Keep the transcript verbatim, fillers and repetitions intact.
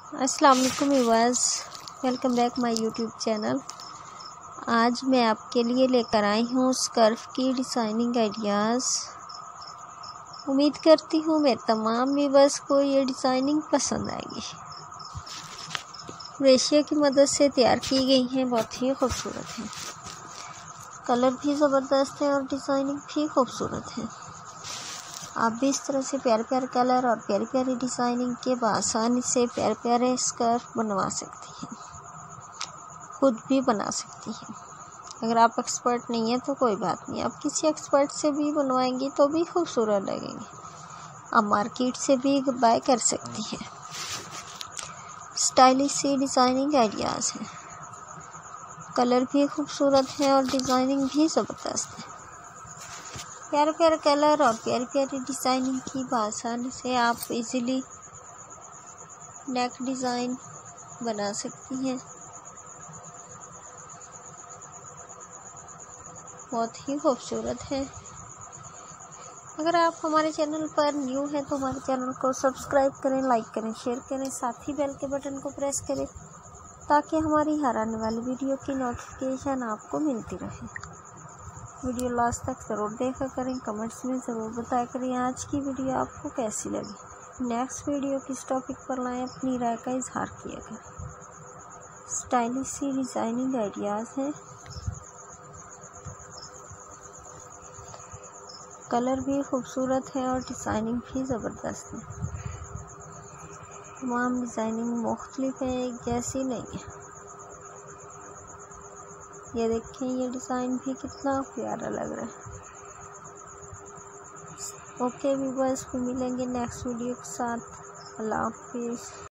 अस्सलाम वालेकुम viewers, welcome back my YouTube channel. आज मैं आपके लिए लेकर आई हूँ स्कार्फ की डिज़ाइनिंग आइडियाज़। उम्मीद करती हूँ मैं तमाम व्यूअर्स को ये डिज़ाइनिंग पसंद आएगी। क्रोशिया की मदद से तैयार की गई हैं, बहुत ही खूबसूरत हैं। कलर भी ज़बरदस्त है और डिज़ाइनिंग भी खूबसूरत है। आप भी इस तरह से प्यारे प्यारे कलर और प्यारी प्यारी डिज़ाइनिंग के आसानी से प्यारे प्यारे स्कार्फ बनवा सकती हैं, खुद भी बना सकती हैं। अगर आप एक्सपर्ट नहीं हैं तो कोई बात नहीं, आप किसी एक्सपर्ट से भी बनवाएंगी तो भी खूबसूरत लगेंगे। आप मार्केट से भी बाय कर सकती हैं। स्टाइलिश सी डिज़ाइनिंग आइडियाज़ हैं, कलर भी खूबसूरत हैं और डिज़ाइनिंग भी ज़बरदस्त है। प्यारे प्यारे कलर और प्यारी प्यारी डिज़ाइनिंग की आसानी से आप इजीली नेक डिज़ाइन बना सकती हैं। बहुत ही खूबसूरत है। अगर आप हमारे चैनल पर न्यू हैं तो हमारे चैनल को सब्सक्राइब करें, लाइक करें, शेयर करें, साथ ही बेल के बटन को प्रेस करें ताकि हमारी हर आने वाली वीडियो की नोटिफिकेशन आपको मिलती रहे। वीडियो लास्ट तक ज़रूर देखा करें, कमेंट्स में ज़रूर बताया करें आज की वीडियो आपको कैसी लगी। नेक्स्ट वीडियो किस टॉपिक पर लाएं, अपनी राय का इजहार किया करें। स्टाइलिश सी डिज़ाइनिंग आइडियाज़ हैं, कलर भी खूबसूरत है और डिज़ाइनिंग भी ज़बरदस्त है। तमाम डिज़ाइनिंग मुख्तलिफ है, एक जैसी नहीं है। ये देखें, ये डिज़ाइन भी कितना प्यारा लग रहा है। ओके व्यूअर्स, फिर मिलेंगे नेक्स्ट वीडियो के साथ। अल्लाह हाफिज़।